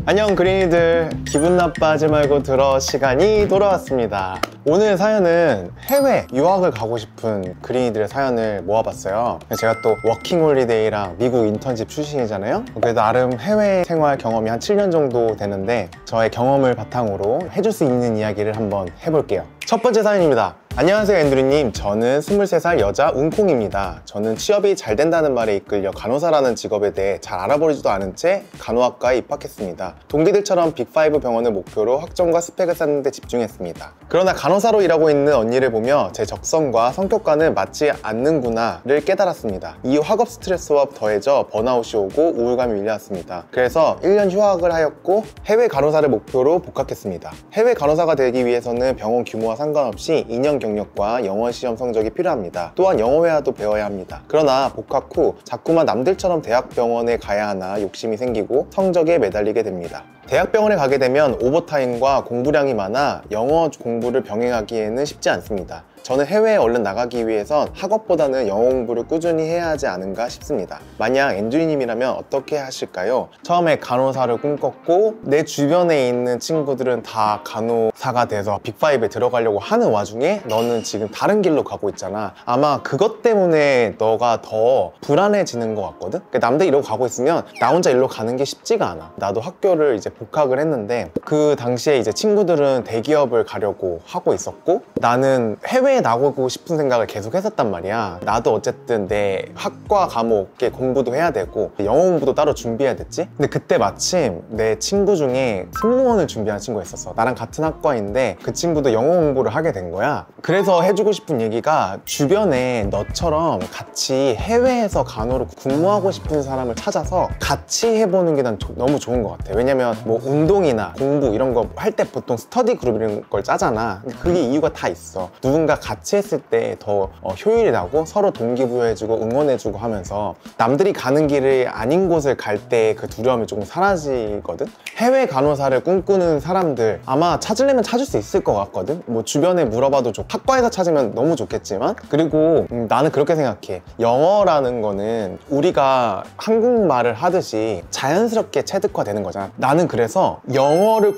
안녕 그린이들, 기분 나빠하지 말고 들어 시간이 돌아왔습니다. 오늘 사연은 해외 유학을 가고 싶은 그린이들의 사연을 모아봤어요. 제가 또 워킹홀리데이랑 미국 인턴십 출신이잖아요. 그래서 나름 해외 생활 경험이 한 7년 정도 되는데 저의 경험을 바탕으로 해줄 수 있는 이야기를 한번 해볼게요. 첫 번째 사연입니다. 안녕하세요 앤드류님, 저는 23살 여자 운콩입니다. 저는 취업이 잘 된다는 말에 이끌려 간호사라는 직업에 대해 잘 알아보지도 않은 채 간호학과에 입학했습니다. 동기들처럼 빅5 병원을 목표로 학점과 스펙을 쌓는 데 집중했습니다. 그러나 간호사로 일하고 있는 언니를 보며 제 적성과 성격과는 맞지 않는구나를 깨달았습니다. 이 학업 스트레스와 더해져 번아웃이 오고 우울감이 밀려왔습니다. 그래서 1년 휴학을 하였고 해외 간호사를 목표로 복학했습니다. 해외 간호사가 되기 위해서는 병원 규모와 상관없이 2년 경력과 영어 시험 성적이 필요합니다. 또한 영어 회화도 배워야 합니다. 그러나 복학 후 자꾸만 남들처럼 대학병원에 가야 하나 욕심이 생기고 성적에 매달리게 됩니다. 대학병원에 가게 되면 오버타임과 공부량이 많아 영어 공부를 병행하기에는 쉽지 않습니다. 저는 해외에 얼른 나가기 위해선 학업보다는 영어 공부를 꾸준히 해야 하지 않은가 싶습니다. 만약 앤드류님이라면 어떻게 하실까요? 처음에 간호사를 꿈꿨고 내 주변에 있는 친구들은 다 간호사가 돼서 빅5에 들어가려고 하는 와중에 너는 지금 다른 길로 가고 있잖아. 아마 그것 때문에 너가 더 불안해지는 것 같거든? 남들 이러고 가고 있으면 나 혼자 일로 가는 게 쉽지가 않아. 나도 학교를 이제 복학을 했는데 그 당시에 이제 친구들은 대기업을 가려고 하고 있었고 나는 해외에 나가고 싶은 생각을 계속 했었단 말이야. 나도 어쨌든 내 학과 과목에 공부도 해야 되고 영어 공부도 따로 준비해야 됐지. 근데 그때 마침 내 친구 중에 승무원을 준비하는 친구가 있었어. 나랑 같은 학과인데 그 친구도 영어 공부를 하게 된 거야. 그래서 해주고 싶은 얘기가 주변에 너처럼 같이 해외에서 간호로 근무하고 싶은 사람을 찾아서 같이 해보는 게 난 너무 좋은 것 같아. 왜냐면 뭐 운동이나 공부 이런 거 할 때 보통 스터디 그룹 이런 걸 짜잖아. 그게 이유가 다 있어. 누군가 같이 했을 때 더 효율이 나고 서로 동기부여해주고 응원해주고 하면서 남들이 가는 길이 아닌 곳을 갈 때 그 두려움이 조금 사라지거든. 해외 간호사를 꿈꾸는 사람들 아마 찾으려면 찾을 수 있을 것 같거든. 뭐 주변에 물어봐도 좋고 학과에서 찾으면 너무 좋겠지만, 그리고 나는 그렇게 생각해. 영어라는 거는 우리가 한국말을 하듯이 자연스럽게 체득화되는 거잖아. 나는 그래서 영어를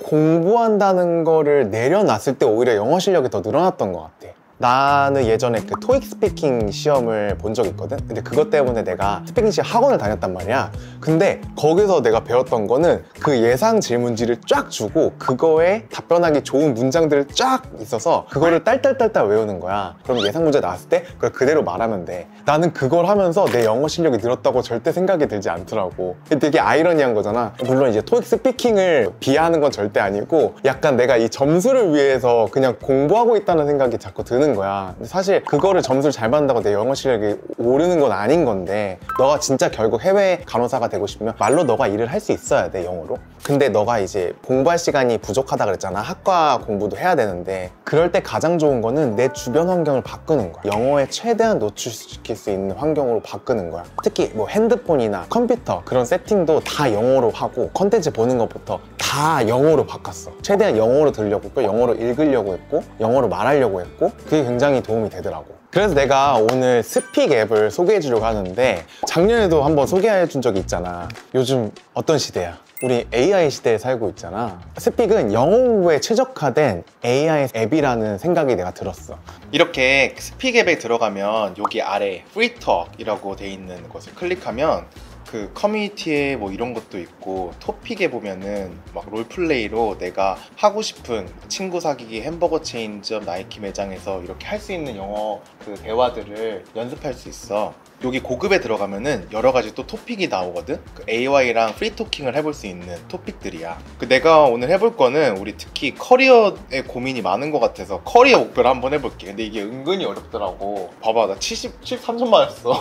공부한다는 거를 내려놨을 때 오히려 영어 실력이 더 늘어났던 것 같아. 나는 예전에 그 토익 스피킹 시험을 본 적 있거든. 근데 그것 때문에 내가 스피킹 시험 학원을 다녔단 말이야. 근데 거기서 내가 배웠던 거는 그 예상 질문지를 쫙 주고 그거에 답변하기 좋은 문장들을 쫙 있어서 그거를 딸딸딸딸 외우는 거야. 그럼 예상 문제 나왔을 때 그걸 그대로 말하면 돼. 나는 그걸 하면서 내 영어 실력이 늘었다고 절대 생각이 들지 않더라고. 되게 아이러니한 거잖아. 물론 이제 토익 스피킹을 비하하는 건 절대 아니고 약간 내가 이 점수를 위해서 그냥 공부하고 있다는 생각이 자꾸 드는 거야. 근데 사실 그거를 점수를 잘 받는다고 내 영어 실력이 오르는 건 아닌 건데, 너가 진짜 결국 해외 간호사가 되고 싶으면 말로 너가 일을 할 수 있어야 돼, 영어로. 근데 너가 이제 공부할 시간이 부족하다 그랬잖아. 학과 공부도 해야 되는데 그럴 때 가장 좋은 거는 내 주변 환경을 바꾸는 거야. 영어에 최대한 노출시킬 수 있는 환경으로 바꾸는 거야. 특히 뭐 핸드폰이나 컴퓨터 그런 세팅도 다 영어로 하고 컨텐츠 보는 것부터 다 영어로 바꿨어. 최대한 영어로 들으려고 했고 영어로 읽으려고 했고 영어로 말하려고 했고 그게 굉장히 도움이 되더라고. 그래서 내가 오늘 스픽 앱을 소개해 주려고 하는데, 작년에도 한번 소개해 준 적이 있잖아. 요즘 어떤 시대야? 우리 AI 시대에 살고 있잖아. 스픽은 영어 공부에 최적화된 AI 앱이라는 생각이 내가 들었어. 이렇게 스픽 앱에 들어가면 여기 아래 프리톡이라고 돼 있는 것을 클릭하면 그 커뮤니티에 뭐 이런 것도 있고, 토픽에 보면은 막 롤플레이로 내가 하고 싶은 친구 사귀기, 햄버거 체인점, 나이키 매장에서 이렇게 할 수 있는 영어 그 대화들을 연습할 수 있어. 여기 고급에 들어가면은 여러 가지 또 토픽이 나오거든. 그 AI랑 프리토킹을 해볼 수 있는 토픽들이야. 내가 오늘 해볼 거는 우리 특히 커리어에 고민이 많은 것 같아서 커리어 목표를 한번 해볼게. 근데 이게 은근히 어렵더라고. 봐봐, 나 73점 맞았어.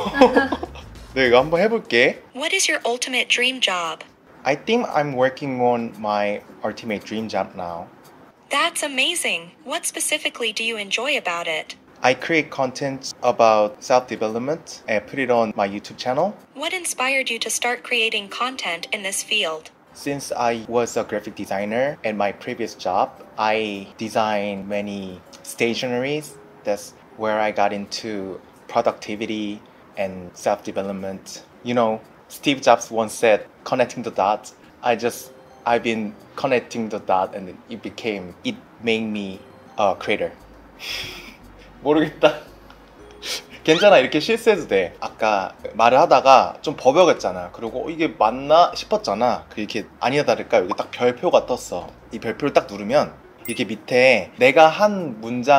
네, 이거 한번 해볼게. What is your ultimate dream job? I think I'm working on my ultimate dream job now. That's amazing. What specifically do you enjoy about it? I create content about self-development and put it on my YouTube channel. What inspired you to start creating content in this field? Since I was a graphic designer at my previous job, I designed many stationeries. That's where I got into productivity and self-development. You know, Steve Jobs once said, connecting the dots. I just I've been connecting the dot and it made me a creator. 모르겠다. 괜찮아, 이렇게 실수해도 돼. 아까 말을 하다가 좀 버벅였잖아. 그리고 이게 맞나 싶었잖아. 이렇게 아니나 다를까 여기 딱 별표가 떴어. 이 별표를 딱 누르면 이렇게 밑에 내가 한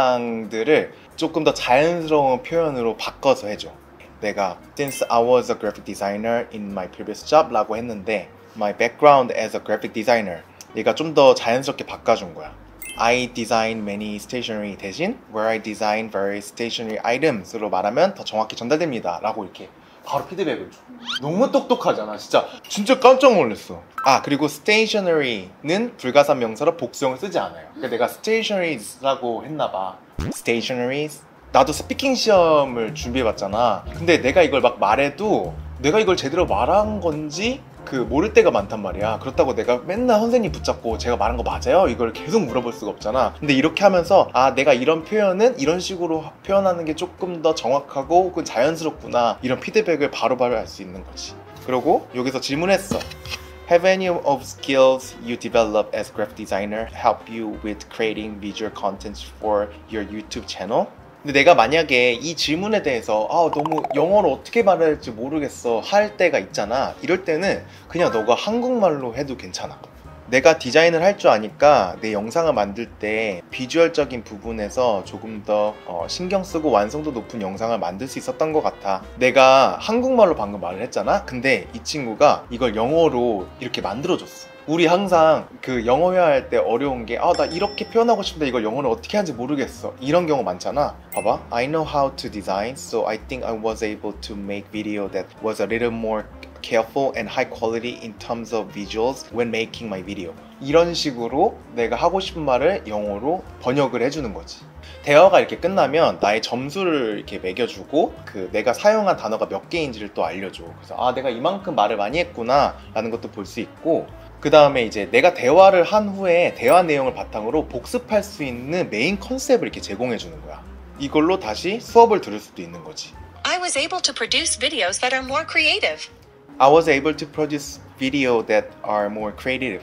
문장들을 조금 더 자연스러운 표현으로 바꿔서 해줘. 내가 Since I was a graphic designer in my previous job 라고 했는데 My background as a graphic designer, 얘가 좀 더 자연스럽게 바꿔준 거야. I design many stationery 대신 where I design various stationery items로 말하면 더 정확히 전달됩니다 라고 이렇게 바로 피드백을 줘. 너무 똑똑하잖아. 진짜 깜짝 놀랐어. 아, 그리고 stationery는 불가산 명사로 복수형을 쓰지 않아요. 그러니까 내가 stationeries라고 했나봐. stationeries. 나도 스피킹 시험을 준비해봤잖아. 근데 내가 이걸 막 말해도 내가 이걸 제대로 말한 건지 모를 때가 많단 말이야. 그렇다고 내가 맨날 선생님 붙잡고 제가 말한 거 맞아요? 이걸 계속 물어볼 수가 없잖아. 근데 이렇게 하면서 아, 내가 이런 표현은 이런 식으로 표현하는 게 조금 더 정확하고 혹은 자연스럽구나, 이런 피드백을 바로바로 알 수 있는 거지. 그리고 여기서 질문했어. Have any of skills you develop as graphic designer help you with creating visual content for your YouTube channel? 근데 내가 만약에 이 질문에 대해서 너무 영어로 어떻게 말해야 할지 모르겠어 할 때가 있잖아. 이럴 때는 그냥 너가 한국말로 해도 괜찮아. 내가 디자인을 할 줄 아니까 내 영상을 만들 때 비주얼적인 부분에서 조금 더 신경 쓰고 완성도 높은 영상을 만들 수 있었던 것 같아. 내가 한국말로 방금 말을 했잖아. 근데 이 친구가 이걸 영어로 이렇게 만들어줬어. 우리 항상 영어 회화할 때 어려운 게 나 이렇게 표현하고 싶은데 이걸 영어로 어떻게 하는지 모르겠어, 이런 경우 많잖아. 봐봐. I know how to design, so I think I was able to make video that was a little more careful and high quality in terms of visuals when making my video. 이런 식으로 내가 하고 싶은 말을 영어로 번역을 해주는 거지. 대화가 이렇게 끝나면 나의 점수를 이렇게 매겨주고 내가 사용한 단어가 몇 개인지를 또 알려줘. 그래서 내가 이만큼 말을 많이 했구나 라는 것도 볼 수 있고, 그 다음에 이제 내가 대화를 한 후에 대화 내용을 바탕으로 복습할 수 있는 메인 컨셉을 이렇게 제공해 주는 거야. 이걸로 다시 수업을 들을 수도 있는 거지. I was able to produce videos that are more creative. I was able to produce video that are more creative.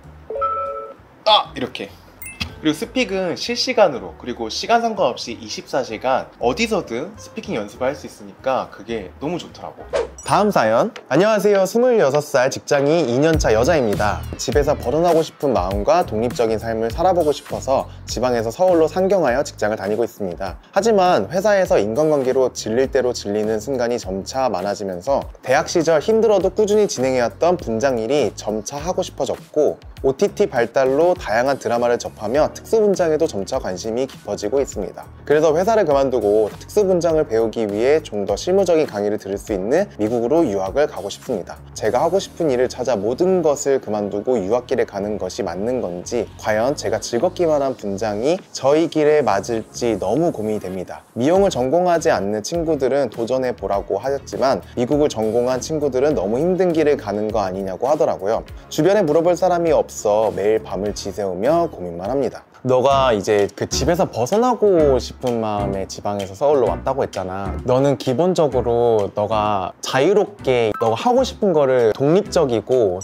이렇게. 그리고 스픽은 실시간으로, 그리고 시간 상관없이 24시간 어디서든 스피킹 연습을 할 수 있으니까 그게 너무 좋더라고. 다음 사연. 안녕하세요. 26살 직장인 2년차 여자입니다. 집에서 벗어나고 싶은 마음과 독립적인 삶을 살아보고 싶어서 지방에서 서울로 상경하여 직장을 다니고 있습니다. 하지만 회사에서 인간관계로 질릴 대로 질리는 순간이 점차 많아지면서 대학 시절 힘들어도 꾸준히 진행해왔던 분장 일이 점차 하고 싶어졌고, OTT 발달로 다양한 드라마를 접하며 특수분장에도 점차 관심이 깊어지고 있습니다. 그래서 회사를 그만두고 특수분장을 배우기 위해 좀 더 실무적인 강의를 들을 수 있는 미국으로 유학을 가고 싶습니다. 제가 하고 싶은 일을 찾아 모든 것을 그만두고 유학길에 가는 것이 맞는 건지, 과연 제가 즐겁기만 한 분장이 저희 길에 맞을지 너무 고민이 됩니다. 미용을 전공하지 않는 친구들은 도전해보라고 하셨지만 미국을 전공한 친구들은 너무 힘든 길을 가는 거 아니냐고 하더라고요. 주변에 물어볼 사람이 없어 매일 밤을 지새우며 고민만 합니다. 너가 이제 집에서 벗어나고 싶은 마음에 지방에서 서울로 왔다고 했잖아. 너는 기본적으로 너가 자유롭게 너가 하고 싶은 거를 독립적이고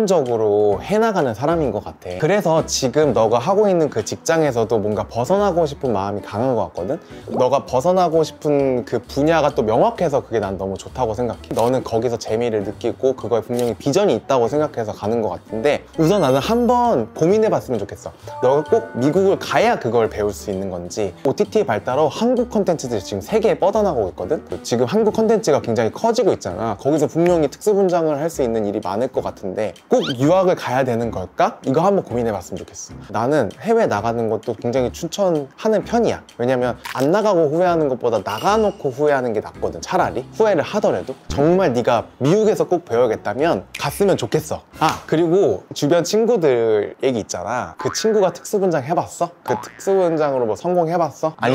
도전적으로 해나가는 사람인 것 같아. 그래서 지금 너가 하고 있는 그 직장에서도 뭔가 벗어나고 싶은 마음이 강한 것 같거든. 너가 벗어나고 싶은 그 분야가 또 명확해서 그게 난 너무 좋다고 생각해. 너는 거기서 재미를 느끼고 그거에 분명히 비전이 있다고 생각해서 가는 것 같은데, 우선 나는 한번 고민해봤으면 좋겠어. 너가 꼭 미국을 가야 그걸 배울 수 있는 건지. OTT 발달로 한국 컨텐츠들이 지금 세계에 뻗어나가고 있거든. 지금 한국 컨텐츠가 굉장히 커지고 있잖아. 거기서 분명히 특수분장을 할 수 있는 일이 많을 것 같은데 꼭 유학을 가야 되는 걸까? 이거 한번 고민해봤으면 좋겠어. 나는 해외 나가는 것도 굉장히 추천하는 편이야. 왜냐면 안 나가고 후회하는 것보다 나가놓고 후회하는 게 낫거든. 차라리 후회를 하더라도 정말 네가 미국에서 꼭 배워야겠다면 갔으면 좋겠어. 그리고 주변 친구들 얘기 있잖아. 그 친구가 특수분장 해봤어? 그 특수분장으로 뭐 성공해봤어? 아니잖아.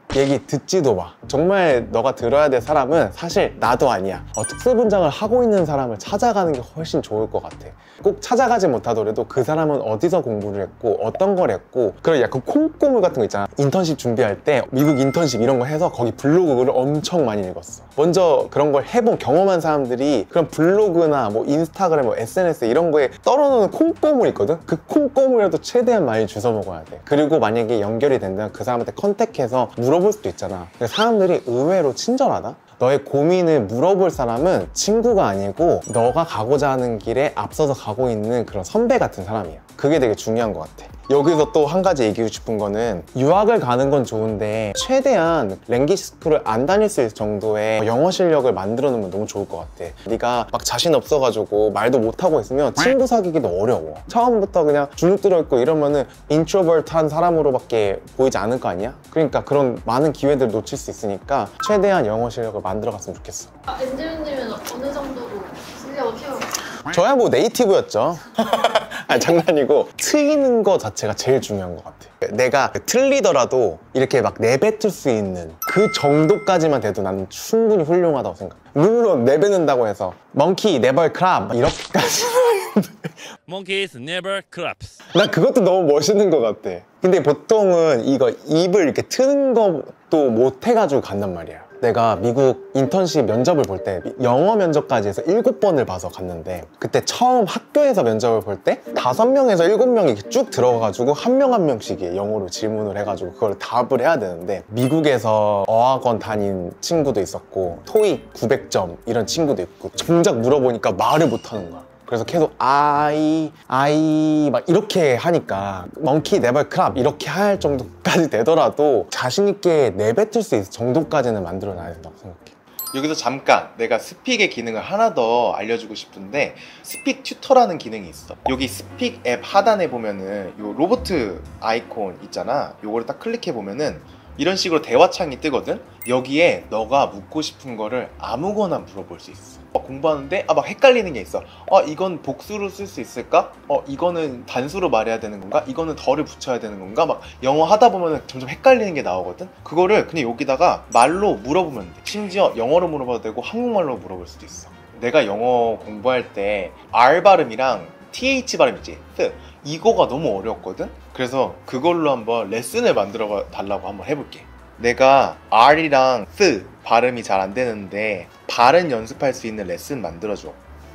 얘기 듣지도 마. 정말 너가 들어야 될 사람은 사실 나도 아니야. 특수분장을 하고 있는 사람을 찾아가는 게 훨씬 좋을 것 같아. 꼭 찾아가지 못하더라도 그 사람은 어디서 공부를 했고 어떤 걸 했고, 그런 약간 콩고물 같은 거 있잖아. 인턴십 준비할 때 미국 인턴십 이런 거 해서 거기 블로그를 엄청 많이 읽었어. 먼저 그런 걸 해본 경험한 사람들이 그런 블로그나 뭐 인스타그램, 뭐 SNS 이런 거에 떨어놓는 콩고물 있거든? 그 콩고물이라도 최대한 많이 주워 먹어야 돼. 그리고 만약에 연결이 된다면 그 사람한테 컨택해서 물어볼 수도 있잖아. 근데 사람들이 의외로 친절하다? 너의 고민을 물어볼 사람은 친구가 아니고 너가 가고자 하는 길에 앞서서 가고 있는 그런 선배 같은 사람이야. 그게 되게 중요한 것 같아. 여기서 또 한 가지 얘기하고 싶은 거는, 유학을 가는 건 좋은데 최대한 랭귀지 스쿨을 안 다닐 수 있을 정도의 영어 실력을 만들어 놓으면 너무 좋을 것 같아. 네가 막 자신 없어가지고 말도 못하고 있으면 친구 사귀기도 어려워. 처음부터 그냥 주눅 들어있고 이러면은 인트로버트한 사람으로밖에 보이지 않을 거 아니야? 그러니까 그런 많은 기회들을 놓칠 수 있으니까 최대한 영어 실력을 만들어 갔으면 좋겠어. 엔젤님은 어느 정도로 실력을 키워요? 저야 뭐 네이티브였죠. 아니, 장난이고, 트이는 거 자체가 제일 중요한 것 같아. 내가 틀리더라도 이렇게 막 내뱉을 수 있는 그 정도까지만 돼도 나는 충분히 훌륭하다고 생각해. 물론 내뱉는다고 해서 monkey never clap 이렇게까지는 아닌데 Monkeys never claps. 난 그것도 너무 멋있는 것 같아. 근데 보통은 이거 입을 이렇게 트는 것도 못 해가지고 간단 말이야. 내가 미국 인턴십 면접을 볼 때 영어 면접까지 해서 7번을 봐서 갔는데, 그때 처음 학교에서 면접을 볼 때 5명에서 7명이 쭉 들어가가지고 한 명 한 명씩 영어로 질문을 해가지고 그걸 답을 해야 되는데, 미국에서 어학원 다닌 친구도 있었고 토익 900점 이런 친구도 있고, 정작 물어보니까 말을 못하는 거야. 그래서 계속 아이 막 이렇게 하니까 monkey never clap 이렇게 할 정도까지 되더라도 자신 있게 내뱉을 수 있을 정도까지는 만들어 놔야 된다고 생각해. 여기서 잠깐 내가 스픽의 기능을 하나 더 알려주고 싶은데, 스픽 튜터라는 기능이 있어. 여기 스픽 앱 하단에 보면은 요 로봇 아이콘 있잖아. 요거를 딱 클릭해 보면은 이런 식으로 대화창이 뜨거든? 여기에 너가 묻고 싶은 거를 아무거나 물어볼 수 있어. 공부하는데 막 헷갈리는 게 있어. 이건 복수로 쓸 수 있을까? 이거는 단수로 말해야 되는 건가? 이거는 덜을 붙여야 되는 건가? 막 영어 하다 보면 점점 헷갈리는 게 나오거든? 그거를 그냥 여기다가 말로 물어보면 돼. 심지어 영어로 물어봐도 되고 한국말로 물어볼 수도 있어. 내가 영어 공부할 때 R 발음이랑 TH 발음이지, 이거가 너무 어려웠거든? 그래서 그걸로 한번 레슨을 만들어 달라고 한번 해볼게. 내가 R이랑 스 발음이 잘 안 되는데 발음 연습할 수 있는 레슨 만들어줘.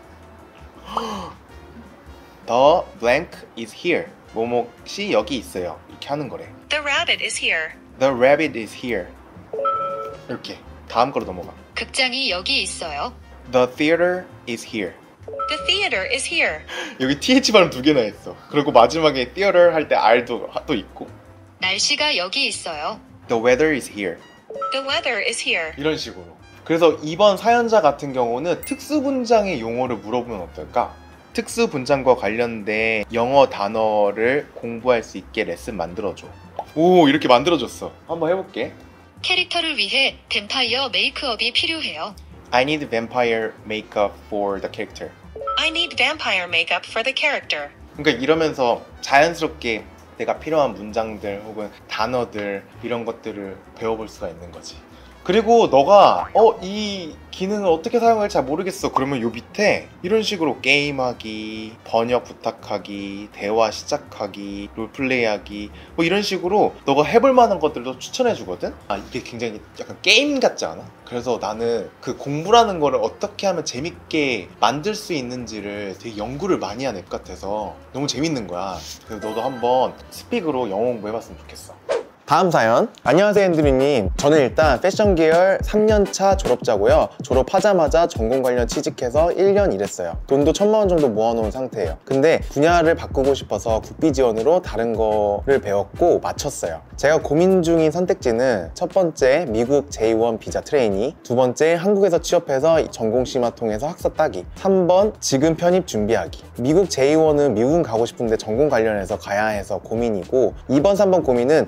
The blank is here. 뭐뭐시 여기 있어요. 이렇게 하는 거래. The rabbit is here. The rabbit is here. 이렇게. 다음 거로 넘어가. 극장이 여기 있어요. The theater is here. The theater is here. 여기 TH 발음 2개나 했어. 그리고 마지막에 theater 할 때 R도 또 있고. 날씨가 여기 있어요. The weather is here. The weather is here. 이런 식으로. 그래서 이번 사연자 같은 경우는 특수분장의 용어를 물어보면 어떨까? 특수분장과 관련된 영어 단어를 공부할 수 있게 레슨 만들어줘. 오, 이렇게 만들어줬어. 한번 해볼게. 캐릭터를 위해 뱀파이어 메이크업이 필요해요. I need vampire makeup for the character. I need vampire makeup for the character. 그러니까 이러면서 자연스럽게 내가 필요한 문장들 혹은 단어들 이런 것들을 배워볼 수가 있는 거지. 그리고 너가 이 기능을 어떻게 사용할지 잘 모르겠어. 그러면 요 밑에 이런 식으로 게임하기, 번역 부탁하기, 대화 시작하기, 롤플레이하기 뭐 이런 식으로 너가 해볼 만한 것들도 추천해 주거든. 이게 굉장히 약간 게임 같지 않아? 그래서 나는 그 공부라는 거를 어떻게 하면 재밌게 만들 수 있는지를 되게 연구를 많이 해야 될 것 같아서 너무 재밌는 거야. 그래서 너도 한번 스픽으로 영어 공부해봤으면 좋겠어. 다음 사연. 안녕하세요 앤드류님. 저는 일단 패션 계열 3년차 졸업자고요. 졸업하자마자 전공 관련 취직해서 1년 일했어요. 돈도 1,000만 원 정도 모아놓은 상태예요. 근데 분야를 바꾸고 싶어서 국비 지원으로 다른 거를 배웠고 마쳤어요. 제가 고민 중인 선택지는 첫 번째 미국 J1 비자 트레이니, 두 번째 한국에서 취업해서 전공 심화 통해서 학사 따기, 3번 지금 편입 준비하기. 미국 J1은 미국은 가고 싶은데 전공 관련해서 가야 해서 고민이고, 2번 3번 고민은 제가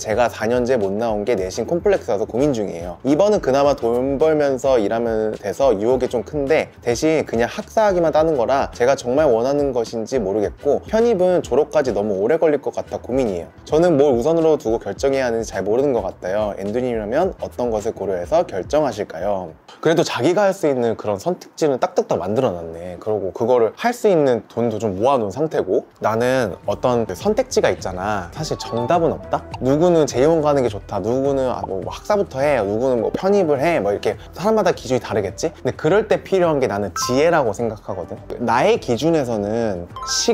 4년째 못 나온 게 내신 콤플렉스라서 고민 중이에요. 2번은 그나마 돈 벌면서 일하면 돼서 유혹이 좀 큰데 대신 그냥 학사학위만 따는 거라 제가 정말 원하는 것인지 모르겠고 편입은 졸업까지 너무 오래 걸릴 것 같아 고민이에요. 저는 뭘 우선으로 두고 결정해야 하는지 잘 모르는 것 같아요. 앤드님이라면 어떤 것을 고려해서 결정하실까요? 그래도 자기가 할 수 있는 그런 선택지는 딱딱딱 만들어놨네. 그리고 그거를 할 수 있는 돈도 좀 모아놓은 상태고 나는 어떤 그 선택지가 있잖아. 사실 정답은 없다? 누구는 재의원 가는 게 좋다. 누구는 뭐 학사부터 해. 누구는 뭐 편입을 해. 뭐 이렇게 사람마다 기준이 다르겠지? 근데 그럴 때 필요한 게 나는 지혜라고 생각하거든. 나의 기준에서는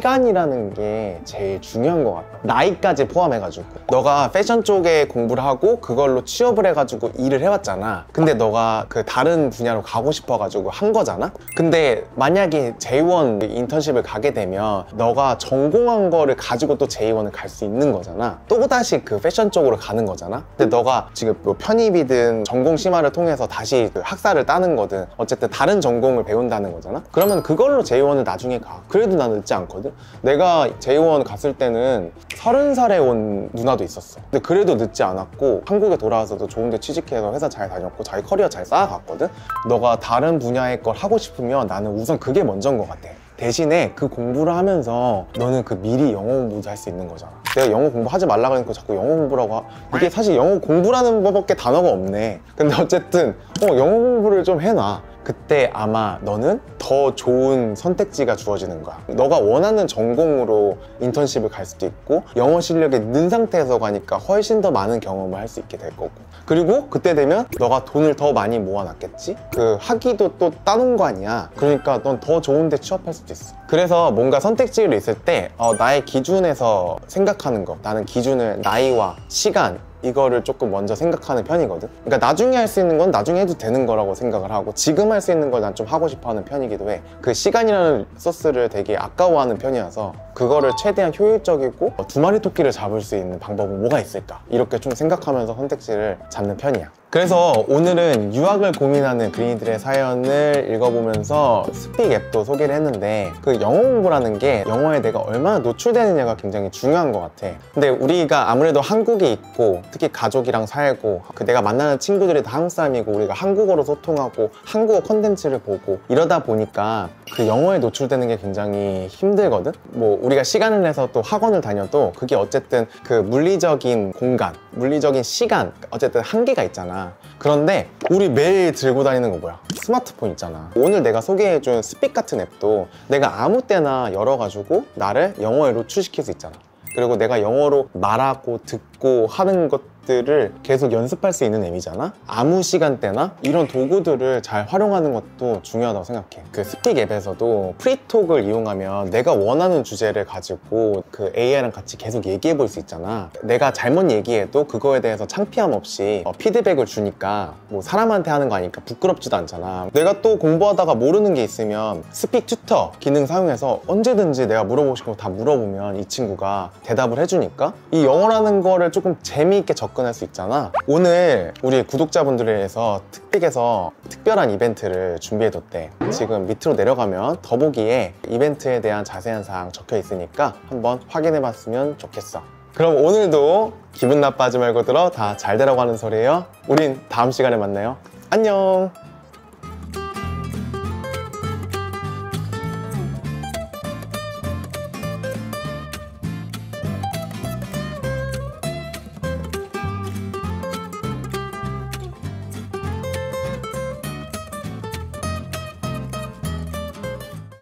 시간이라는 게 제일 중요한 것 같아. 나이까지 포함해가지고 너가 패션 쪽에 공부를 하고 그걸로 취업을 해가지고 일을 해왔잖아. 근데 너가 그 다른 분야로 가고 싶어가지고 한 거잖아. 근데 만약에 제이원 인턴십을 가게 되면 너가 전공한 거를 가지고 또 제이원을 갈 수 있는 거잖아. 또다시 그 패션 쪽으로 가는 거잖아. 근데 너가 지금 뭐 편입이든 전공 심화를 통해서 다시 그 학사를 따는 거든 어쨌든 다른 전공을 배운다는 거잖아. 그러면 그걸로 제이원을 나중에 가. 그래도 난 늦지 않거든. 내가 제이원 갔을 때는 30살에 온 누나도 있었어. 근데 그래도 늦지 않았고 한국에 돌아와서도 좋은 데 취직해서 회사 잘 다녔고 자기 커리어 잘 쌓아갔거든. 너가 다른 분야의 걸 하고 싶으면 나는 우선 그게 먼저인 것 같아. 대신에 그 공부를 하면서 너는 그 미리 영어 공부도 할 수 있는 거잖아. 내가 영어 공부하지 말라고 하니까 자꾸 영어 공부라고 이게 사실 영어 공부라는 법밖에 단어가 없네. 근데 어쨌든 영어 공부를 좀 해놔. 그때 아마 너는 더 좋은 선택지가 주어지는 거야. 너가 원하는 전공으로 인턴십을 갈 수도 있고 영어 실력이 는 상태에서 가니까 훨씬 더 많은 경험을 할 수 있게 될 거고 그리고 그때 되면 너가 돈을 더 많이 모아놨겠지? 그 학위도 또 따놓은 거 아니야. 그러니까 넌 더 좋은 데 취업할 수도 있어. 그래서 뭔가 선택지를 있을 때 나의 기준에서 생각하는 거 나는 기준을 나이와 시간 이거를 조금 먼저 생각하는 편이거든. 그러니까 나중에 할 수 있는 건 나중에 해도 되는 거라고 생각을 하고 지금 할 수 있는 걸 난 좀 하고 싶어 하는 편이기도 해. 그 시간이라는 소스를 되게 아까워하는 편이어서 그거를 최대한 효율적이고 두 마리 토끼를 잡을 수 있는 방법은 뭐가 있을까 이렇게 좀 생각하면서 선택지를 잡는 편이야. 그래서 오늘은 유학을 고민하는 그린이들의 사연을 읽어보면서 스픽 앱도 소개를 했는데 그 영어 공부라는 게 영어에 내가 얼마나 노출되느냐가 굉장히 중요한 것 같아. 근데 우리가 아무래도 한국에 있고 특히 가족이랑 살고 그 내가 만나는 친구들이 다 한국 사람이고 우리가 한국어로 소통하고 한국어 콘텐츠를 보고 이러다 보니까 그 영어에 노출되는 게 굉장히 힘들거든. 뭐 우리가 시간을 내서 또 학원을 다녀도 그게 어쨌든 그 물리적인 공간, 물리적인 시간 어쨌든 한계가 있잖아. 그런데 우리 매일 들고 다니는 거 뭐야? 스마트폰 있잖아. 오늘 내가 소개해준 스픽 같은 앱도 내가 아무 때나 열어가지고 나를 영어에 노출시킬 수 있잖아. 그리고 내가 영어로 말하고 듣고 하는 것들을 계속 연습할 수 있는 앱이잖아. 아무 시간대나 이런 도구들을 잘 활용하는 것도 중요하다고 생각해. 그 스픽 앱에서도 프리톡을 이용하면 내가 원하는 주제를 가지고 그 AI랑 같이 계속 얘기해 볼 수 있잖아. 내가 잘못 얘기해도 그거에 대해서 창피함 없이 피드백을 주니까 뭐 사람한테 하는 거 아니까 부끄럽지도 않잖아. 내가 또 공부하다가 모르는 게 있으면 스픽 튜터 기능 사용해서 언제든지 내가 물어보고 싶은 거 다 물어보면 이 친구가 대답을 해주니까 이 영어라는 거를 조금 재미있게 접근할 수 있잖아. 오늘 우리 구독자분들을 위해서 스픽에서 특별한 이벤트를 준비해뒀대. 지금 밑으로 내려가면 더보기에 이벤트에 대한 자세한 사항 적혀 있으니까 한번 확인해봤으면 좋겠어. 그럼 오늘도 기분 나빠하지 말고 들어 다 잘 되라고 하는 소리예요. 우린 다음 시간에 만나요. 안녕.